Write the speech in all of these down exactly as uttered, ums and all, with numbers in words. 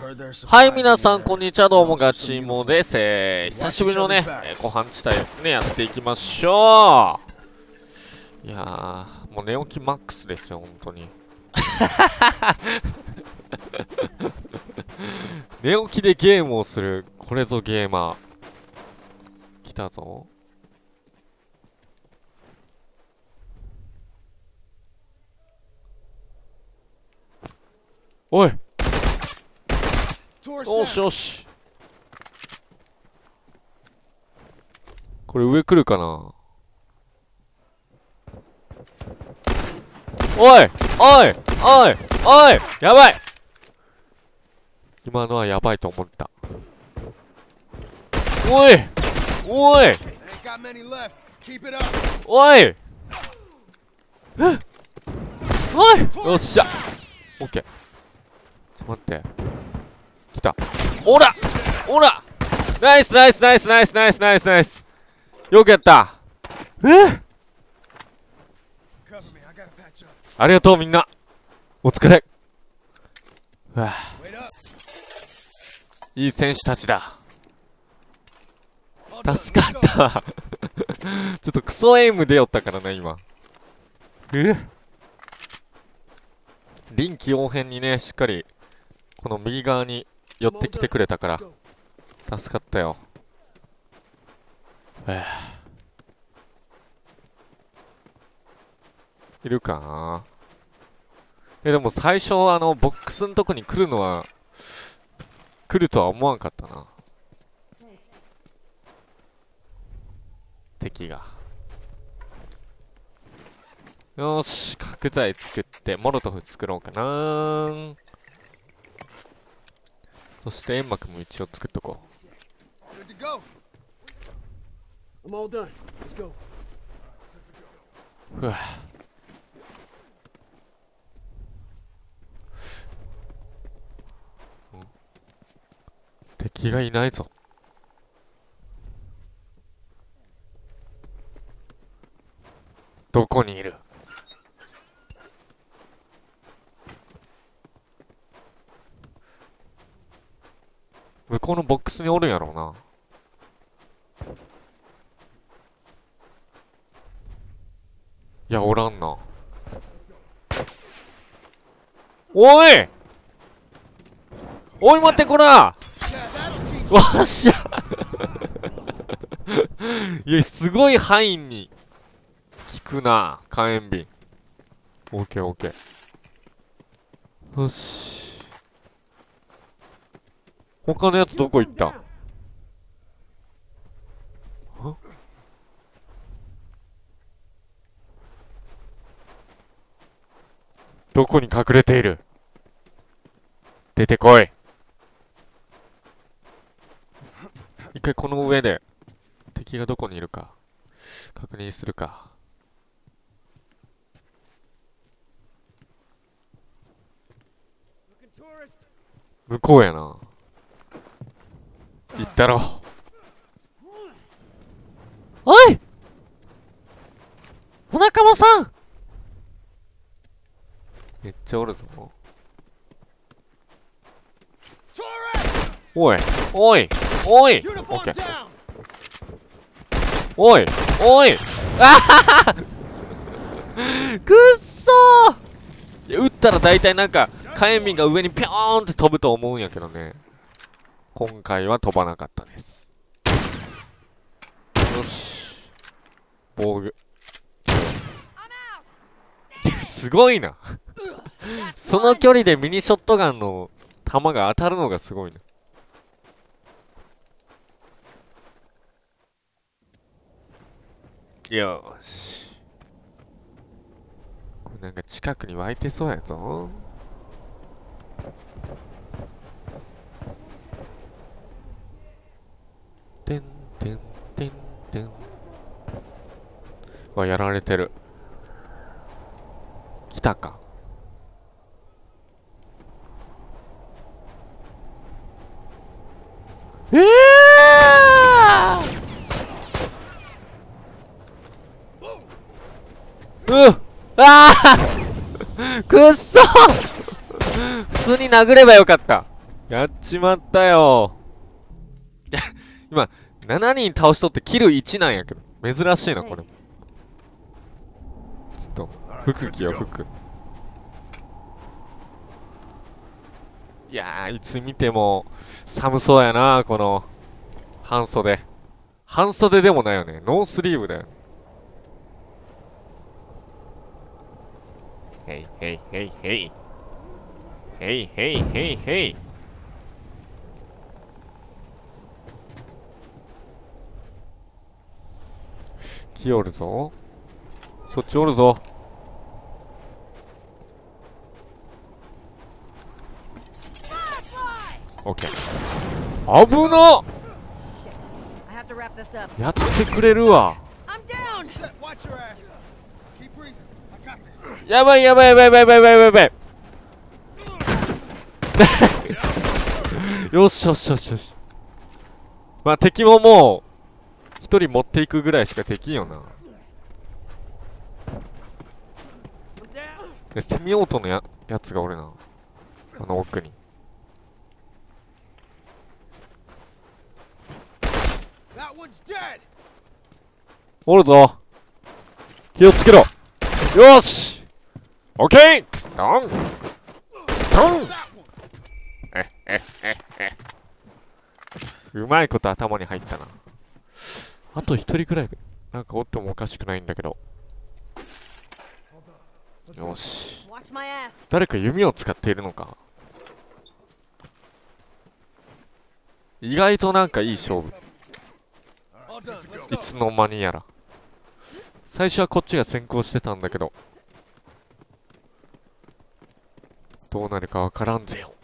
はい、皆さん、こんにちは。どうも、ガチモです。えー、久しぶりのね、えー、後半地帯ですね、やっていきましょう。いやー、もう寝起きマックスですよ、本当に。寝起きでゲームをする、これぞゲーマー。来たぞ。おい、よしよし。これ上来るかな。おいおいおいおい、やばい。今のはやばいと思った。おいおいおいおい、よっしゃ、オッケー。ちょっと待って、来た。おらおら、ナイスナイスナイスナイスナイスナイスナイス、よくやった。え、ありがとうみんな、お疲れ。はあ、いい選手たちだ。助かったちょっとクソエイム出よったからな今。え、臨機応変にね、しっかりこの右側に寄ってきてくれたから助かったよ。えいるかな。え、でも最初あのボックスのとこに来るのは来るとは思わんかったな、敵が。よーし、角材作ってモロトフ作ろうかな。そして煙幕も一応作っとこう。ふわ、敵がいないぞ。どこにいる。向こうのボックスにおるんやろうな。いや、おらんな。おいおい、待ってこら。わっしゃいや、すごい範囲に効くな、火炎瓶。オッケーオッケー。よし、他のやつどこ行った。どこに隠れている。出てこい。一回この上で敵がどこにいるか確認するか。向こうやな。行ったろ。おい、お仲間さん、めっちゃおるぞ。おいおいおい、オッケー。おいおい、あははくっそー。いや、撃ったら大体なんか火炎瓶が上にピョーンって飛ぶと思うんやけどね、今回は飛ばなかったです。よし、防具すごいなその距離でミニショットガンの弾が当たるのがすごいな。よーし、これなんか近くに湧いてそうやぞ。てんてんてんてん。わ、やられてる。来たか。ええー、うっ、ああくっそ普通に殴ればよかった。 やっちまったよ。いや、今、しちにん倒しとってキルいちなんやけど。珍しいな、これ。ちょっと、服着よ、服。いやー、いつ見ても、寒そうやな、この、半袖。半袖でもないよね。ノースリーブだよ。へいへいへいへい。へいへいへいへい。来おるぞ。そっちおるぞ。オッケー。危なっ。やってくれるわ。やばいやばいやばいやばいやばいやばいやばい。よしよしよしよし。まあ敵ももう一人持っていくぐらいしかできんよな。でセミオートのややつがおるな、あの奥に。おるぞ。気をつけろ。よしオッケー。ドンドン。ええええ。うまいこと頭に入ったな。あと一人くらいなんかおってもおかしくないんだけど。よし。誰か弓を使っているのか。意外となんかいい勝負。いつの間にやら。最初はこっちが先行してたんだけど、どうなるかわからんぜよ。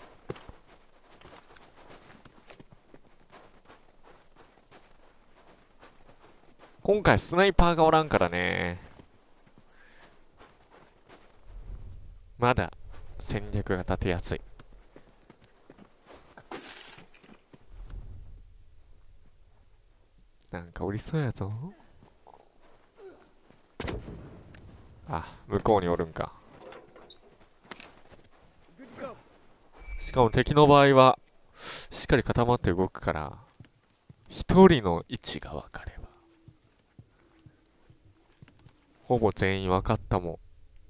今回スナイパーがおらんからね。まだ戦略が立てやすい。なんかおりそうやぞ。あ、向こうにおるんか。しかも敵の場合はしっかり固まって動くから、一人の位置が分かればほぼ全員分かったも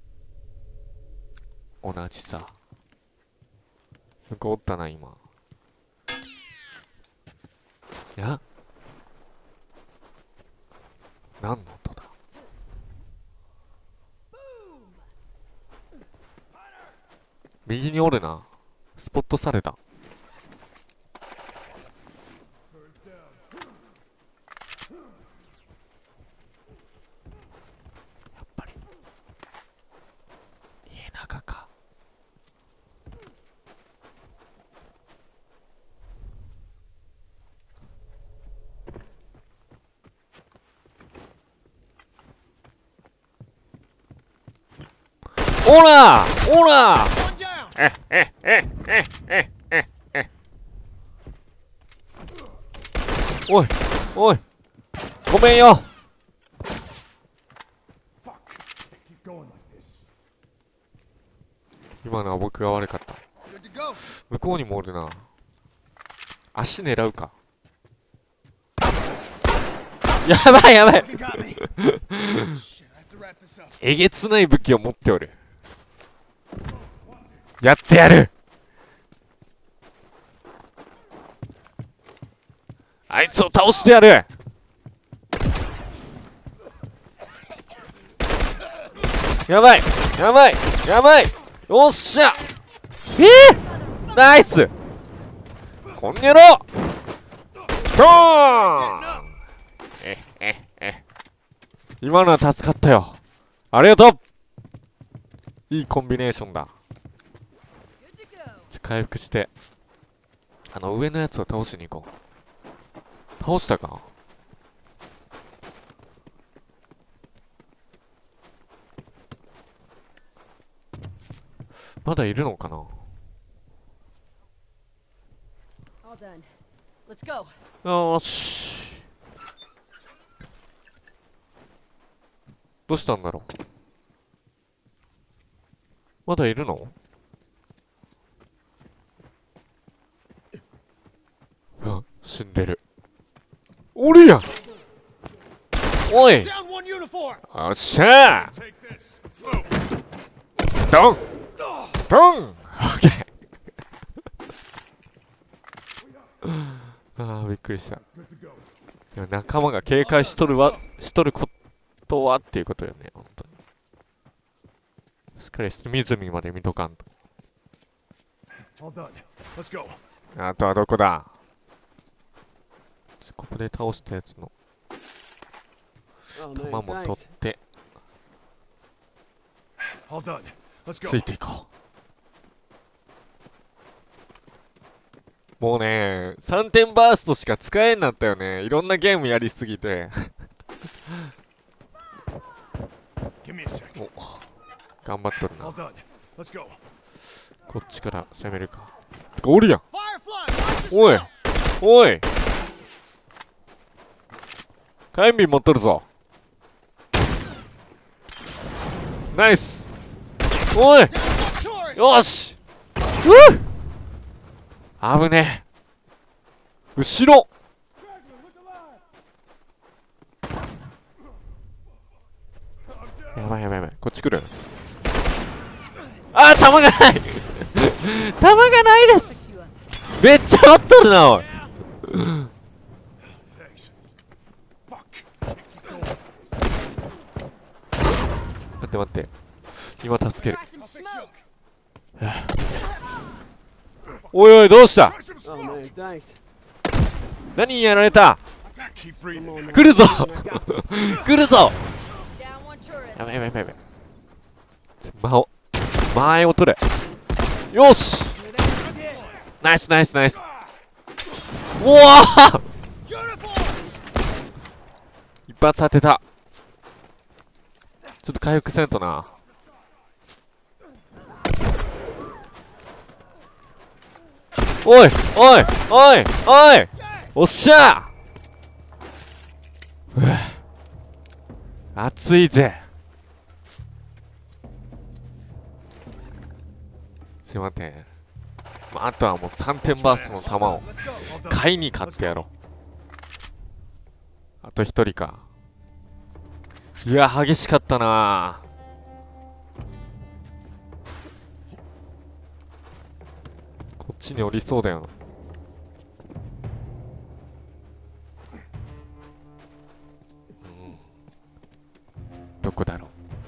同じさ。向こうおったな今。いや、何の音だ。右におるな。スポットされた。やっぱり家中か。おらおらえええええええ。おいおい、ごめんよ。今のは僕が悪かった。向こうにもおるな。足狙うか。やばいやばい。えげつない武器を持っておる。やってやる。あいつを倒してやる。やばいやばいやばい。よっしゃ。えー、ナイス。こんにゃろ。ドーン。えええ。今のは助かったよ。ありがとう。いいコンビネーションだ。回復してあの上のやつを倒しに行こう。倒したか。まだいるのかな。よーし。どうしたんだろう。まだいるの。 死んでる。おるやん。おい、よっしゃー。ドンドン。オッケー。ああ、びっくりした。仲間が警戒しとるわ、しとることはっていうことよね、本当に。しっかり隅々まで見とかんと。あとはどこだ。ここで倒したやつの弾も取ってついていこう。もうね、さんてんバーストしか使えんなったよね。いろんなゲームやりすぎてお、頑張っとるな。こっちから攻めるか。てかおるやん。おいおい、火炎瓶持っとるぞ。ナイス。おい、よし。うっ、危ねえ。後ろ。やばいやばいやばい、こっち来る。あー、弾がない弾がないです。めっちゃ持っとるな、おい待って待って、今助ける。おいおい、どうした。何にやられた。来るぞ来るぞ。やばいやばいやばいやばい。間を前を取れ。よし、ナイスナイスナイス。うわー、一発当てた。ちょっと回復せんとな。おいおいおいおい、おっしゃー。うわ、熱いぜ。すいません、まあ、あとはもうさんてんバーストの弾を買いに買ってやろう。あとひとりか。いや、激しかったな。こっちに降りそうだよ。うん、どこだろう。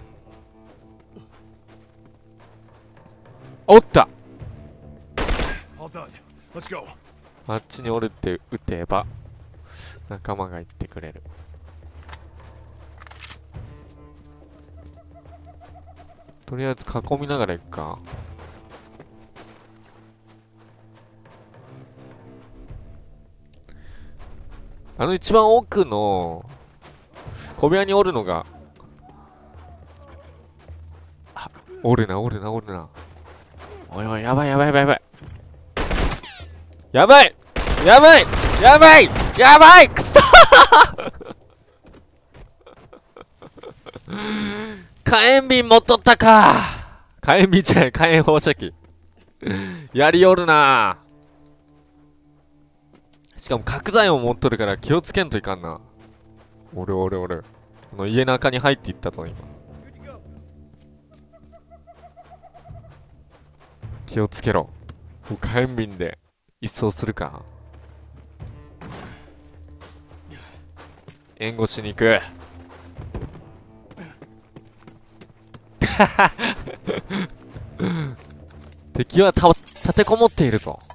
おった。あっちに降りて撃てば仲間が言ってくれる。とりあえず囲みながら行くか。あの一番奥の小部屋におるのが、あ、おるなおるなおるな。おいおい、やばいやばいやばいやばいやばいやばいやばいやばい、くそ火炎瓶持っとったか。火炎瓶じゃない、火炎放射器やりおるな。しかも角材も持っとるから気をつけんといかんな。おるおるおる。この家の中に入っていったぞ今。気をつけろ。火炎瓶で一掃するか。援護しに行く敵はた立てこもっているぞ。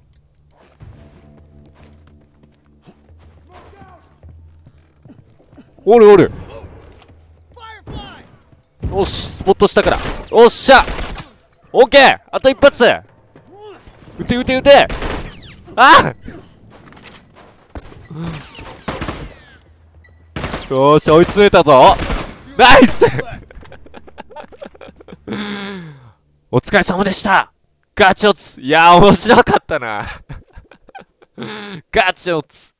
おるおる。よし、スポットしたから。おっしゃ、オッケー。あと一発。撃て撃て撃て。あっ、よーし、追い詰めたぞ。ナイスお疲れ様でした。ガチオツ。いやー、面白かったなガチオツ。